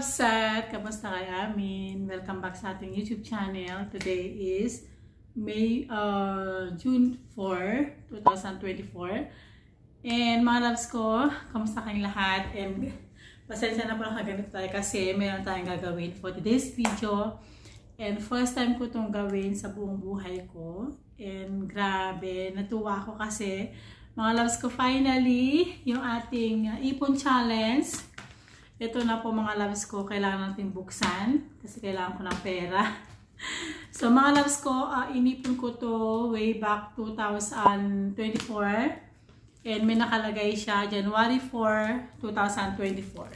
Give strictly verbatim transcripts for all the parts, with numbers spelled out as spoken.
Loveset! Kamusta kayo amin? Welcome back sa ating YouTube channel. Today is May, uh, June fourth, twenty twenty-four. And mga loves ko, kamusta kayong lahat? And pasensya na po lang kaganito tayo kasi mayroon tayong gagawin for today's video. And first time ko itong gawin sa buong buhay ko. And grabe, natuwa ako kasi mga loves ko, finally, yung ating uh, ipon challenge. Ito na po mga loves ko, kailangan natin buksan kasi kailangan ko ng pera. So mga loves ko, uh, inipon ko to way back two thousand twenty-four. And may nakalagay siya January fourth, twenty twenty-four.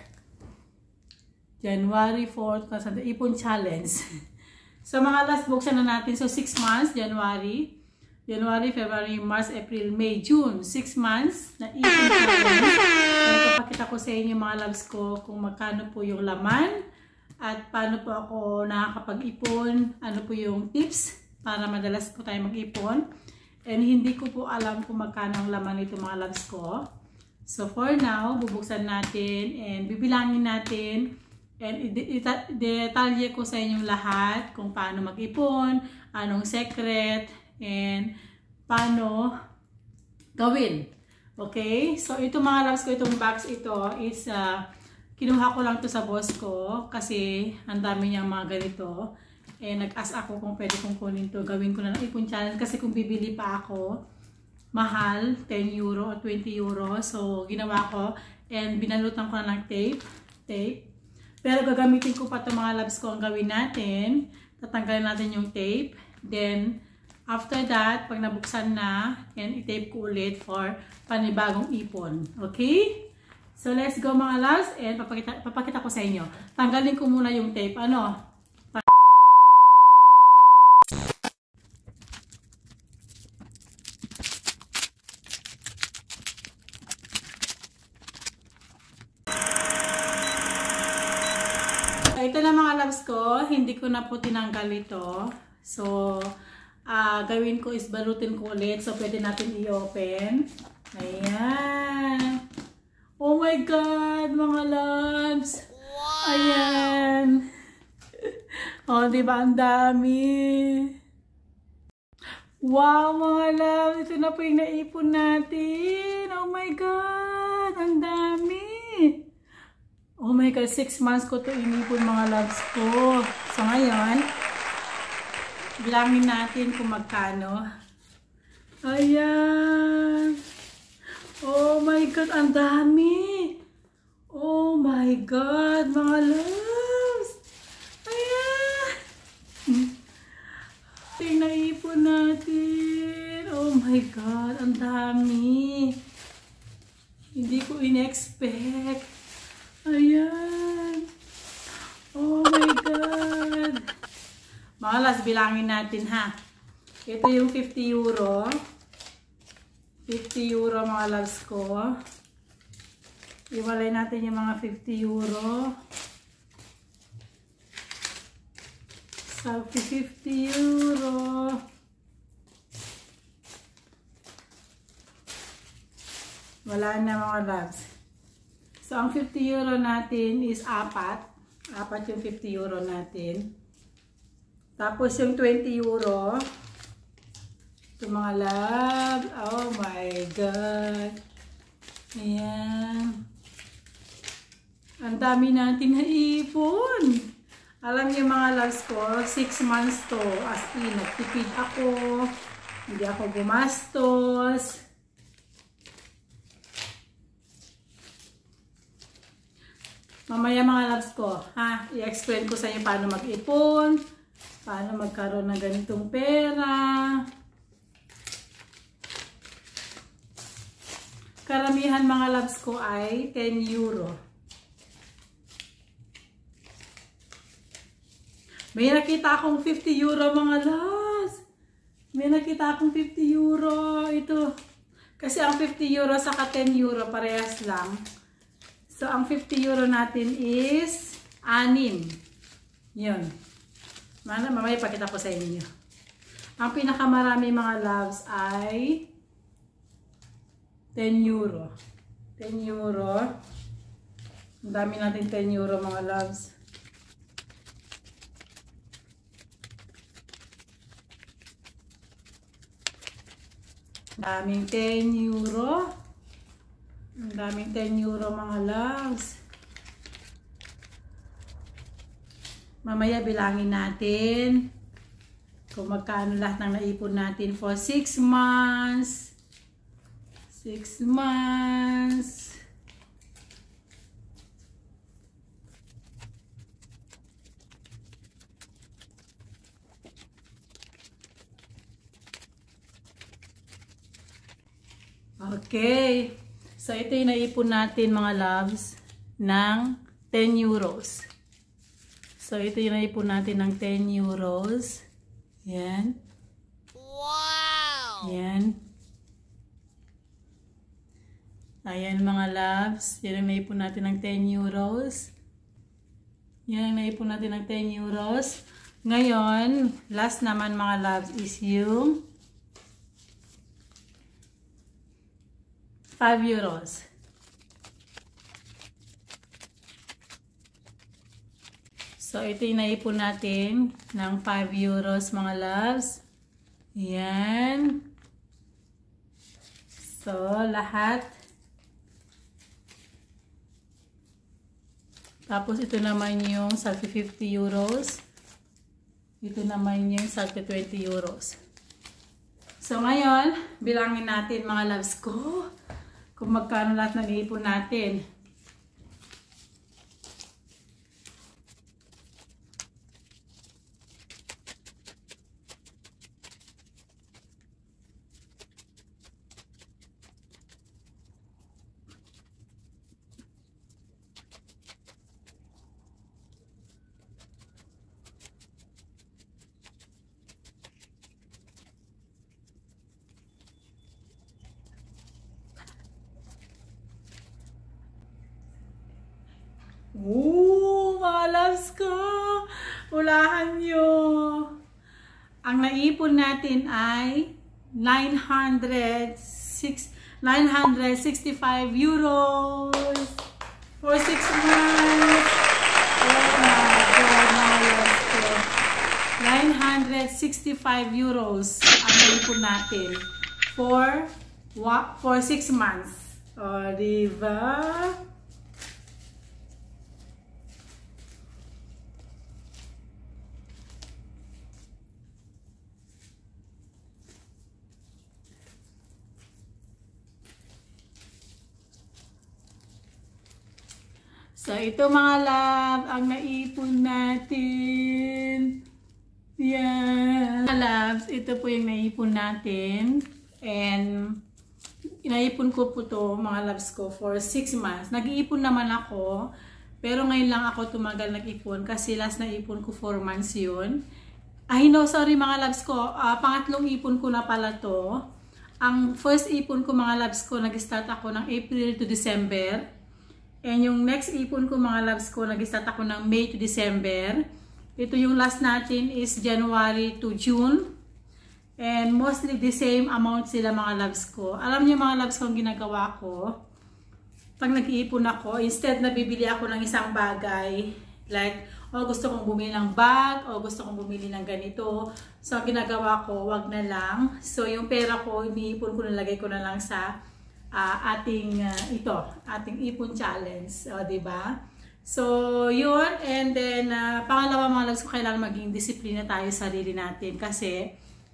January fourth, ipon challenge. So mga last buksan na natin. So six months, January. January, February, March, April, May, June. six months na ipon challenge. Ipapakita ko sa inyo mga loves ko kung magkano po yung laman at paano po ako nakakapag-ipon, ano po yung tips para madalas po tayo mag-ipon. And hindi ko po alam kung magkano ang laman nito mga loves ko. So for now, bubuksan natin and bibilangin natin and detalye ko sa inyong lahat kung paano mag-ipon, anong secret, and paano gawin. Okay? So, ito mga loves ko, itong box ito is, uh, kinuha ko lang to sa boss ko kasi ang dami niyang mga ganito. Eh, nag-ask ako kung pwede kong kunin to. Gawin ko na ng ipon challenge kasi kung bibili pa ako, mahal, ten euro o twenty euro. So, ginawa ko and binalutan ko na ng tape. Tape. Pero gagamitin ko pa ito mga loves ko ang gawin natin. Tatanggalin natin yung tape. Then, after that, pag nabuksan na, yan, i-tape ko ulit for panibagong ipon. Okay? So, let's go mga loves. And papakita, papakita ko sa inyo. Tanggalin ko muna yung tape. Ano? Ito na mga loves ko. Hindi ko na po tinanggal ito. So, Uh, gawin ko is balutin ko ulit. So, pwede natin i-open. Ayan. Oh my God, mga loves. Wow. Ayan. Oh, diba? Ang dami. Wow, mga loves. Ito na po yung naipon natin. Oh my God. Ang dami. Oh my God. Six months ko to inipon mga loves ko. So, ngayon, bilangin natin kung magkano. Ayan. Oh my God, ang dami. Oh my God, mga loves. Ayan. Tingnan naipon natin. Oh my God, ang dami. Hindi ko in-expect. Ayan. Oh my God. Mga las, bilangin natin ha. Ito yung fifty euro. fifty euro mga loves ko. Iwalay natin yung mga fifty euro. So, fifty euro. Wala na mga loves. So, ang fifty euro natin is apat. Apat yung fifty euro natin. Tapos yung twenty euro, ito mga love, oh my God, ayan, ang dami natin naipon. Alam niyo mga loves ko, six months to, as in, nagtipid ako, hindi ako gumastos. Mamaya mga loves ko, ha, i-explain ko sa inyo paano mag-ipon, paano magkaroon ng ganitong pera. Karamihan mga loves ko ay ten euro. May nakita akong fifty euro mga loves. May nakita akong fifty euro. Ito. Kasi ang fifty euro saka ten euro parehas lang. So ang fifty euro natin is anim. Yun. Mamaya ipakita ko sa inyo. Ang pinakamarami mga loves ay ten euro. ten euro. Ang dami natin ten euro mga loves. Daming ten euro. Ang daming ten euro mga loves. Mamaya bilangin natin kung magkano lahat ng naipon natin for six months. six months. Okay. So, ito yung naipon natin mga loves ng ten euros. So, ito yung naipon natin ng ten euros. Yan. Wow! Yan. Ayan mga loves. Yan ang naipon natin ng ten euros. Yan ang naipon natin ng ten euros. Ngayon, last naman mga loves is yung five euros. So, ito yung naipon natin ng five euros mga loves. Yan. So, lahat. Tapos, ito naman yung sa fifty euros. Ito naman yung sa twenty euros. So, ngayon, bilangin natin mga loves ko kung magkano lahat na naipon natin. Oo, mga loves ko! Ulahan nyo! Ang naipon natin ay nine hundred sixty-five euros for six months. Oh my God, mga loves ko! nine hundred sixty-five euros ang naipon natin for, for six months. O, diba? So, ito mga love, ang naipon natin. Yan. Mga loves, ito po yung naipon natin. And, naipon ko po to mga loves ko for six months. Nag-iipon naman ako, pero ngayon lang ako tumagal nag-ipon kasi last na ipon ko four months yun. Ay no, sorry mga loves ko, uh, pangatlong ipon ko na pala to. Ang first ipon ko mga loves ko, nag-start ako ng April to December. And yung next ipon ko mga loves ko, nag-start ako ng May to December. Ito yung last natin is January to June. And mostly the same amount sila mga loves ko. Alam niyo mga loves ko ang ginagawa ko. Pag nag-iipon ako, instead na bibili ako ng isang bagay, like, oh gusto kong bumili ng bag, o gusto kong bumili ng ganito. So ang ginagawa ko, wag na lang. So yung pera ko, iniipon ko, nalagay ko na lang sa Uh, ating uh, ito, ating ipon challenge, o diba? So, yun, and then uh, pangalawa mga loves ko, kailangan maging disiplina tayo sa sarili natin kasi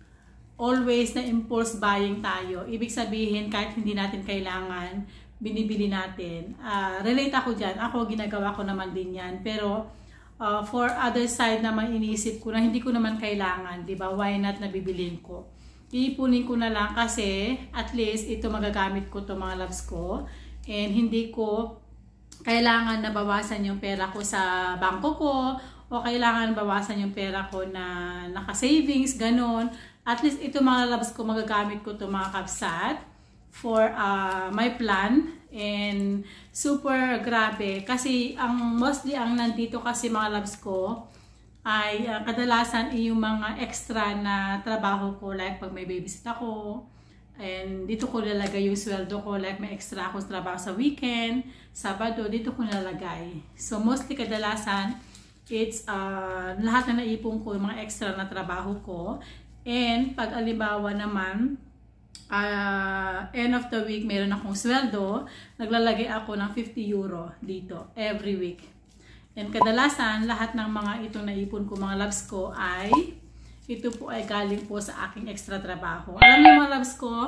always na impulse buying tayo. Ibig sabihin, kahit hindi natin kailangan, binibili natin. Uh, relate ako dyan, ako ginagawa ko naman din yan, pero uh, for other side naman iniisip ko na hindi ko naman kailangan, diba? Why not na bibilin ko? Iipunin ko na lang kasi at least ito magagamit ko to mga loves ko and hindi ko kailangan na bawasan yung pera ko sa bangko ko o kailangan bawasan yung pera ko na naka-savings, ganon. At least ito mga loves ko magagamit ko to mga kapsat for uh, my plan and super grabe kasi ang mostly ang nandito kasi mga loves ko ay uh, kadalasan yung mga extra na trabaho ko, like pag may babysit ako, and dito ko lalagay yung sweldo ko, like may extra akong trabaho sa weekend, Sabado, dito ko nalagay. So mostly kadalasan, it's uh, lahat na naipon ko, yung mga extra na trabaho ko, and pag alibawa naman, uh, end of the week, meron akong sweldo, naglalagay ako ng fifty euro dito every week. And kadalasan, lahat ng mga itong naipon ko, mga loves ko, ay ito po ay galing po sa aking extra trabaho. Alam niyo mga loves ko,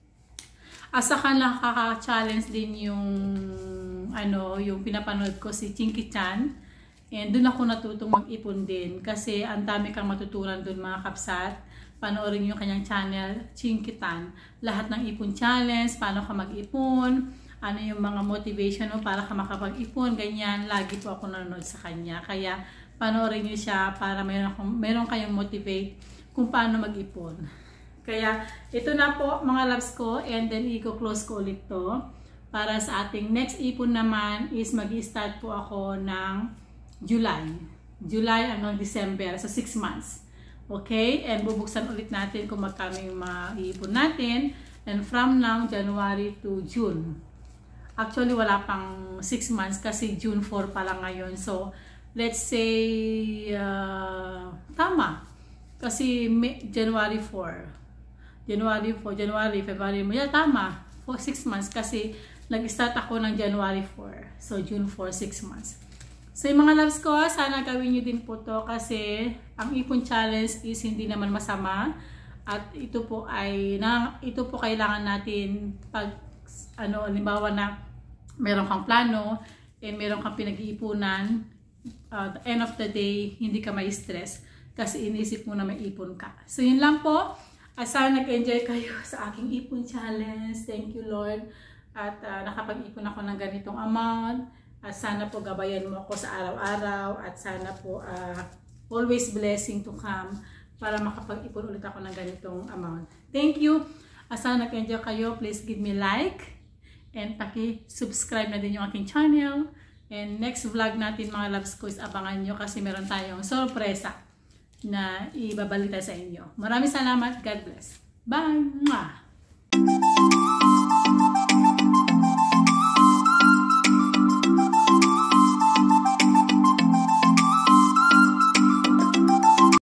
asa ka nakaka-challenge din yung ano, yung pinapanood ko si Chinky Chan. And doon ako natutong mag-ipon din kasi ang dami kang matutunan doon mga kapsat. Panoorin yung kanyang channel, Chinky Chan. Lahat ng ipon challenge, paano ka mag-ipon, ano yung mga motivation mo para ka makapag-ipon, ganyan. Lagi po ako nanonood sa kanya. Kaya panoorin niyo siya para meron, akong, meron kayong motivate kung paano mag-ipon. Kaya ito na po mga loves ko, and then i-close ko ulit to. Para sa ating next ipon naman is mag-i-start po ako ng July. July hanggang December, so six months. Okay? And bubuksan ulit natin kung magkano yung ma-iipon natin. And from now, January to June. Actually, wala pang six months kasi June four pa lang ngayon. So, let's say, uh, tama. Kasi May, January four. January four, January, February, yeah, tama. For six months kasi nag-start ako ng January four. So, June four, six months. So, yung mga loves ko, sana gawin nyo din po to kasi ang ipon challenge is hindi naman masama. At ito po ay, na, ito po kailangan natin pag, ano, halimbawa na meron kang plano and meron kang pinag-iipunan, uh, the end of the day, hindi ka may stress kasi inisip mo na may ipon ka. So, yun lang po. Uh, sana nag-enjoy kayo sa aking ipon challenge. Thank you, Lord. At uh, nakapag-ipon ako ng ganitong amount. At sana po gabayan mo ako sa araw-araw. At sana po uh, always blessing to come para makapag-ipon ulit ako ng ganitong amount. Thank you. At sana nag-enjoy kayo. Please give me like. And paki-subscribe na din yung aking channel. And next vlog natin mga loves ko is abangan nyo kasi meron tayong sorpresa na ibabalita sa inyo. Maraming salamat. God bless. Bye! Mwah!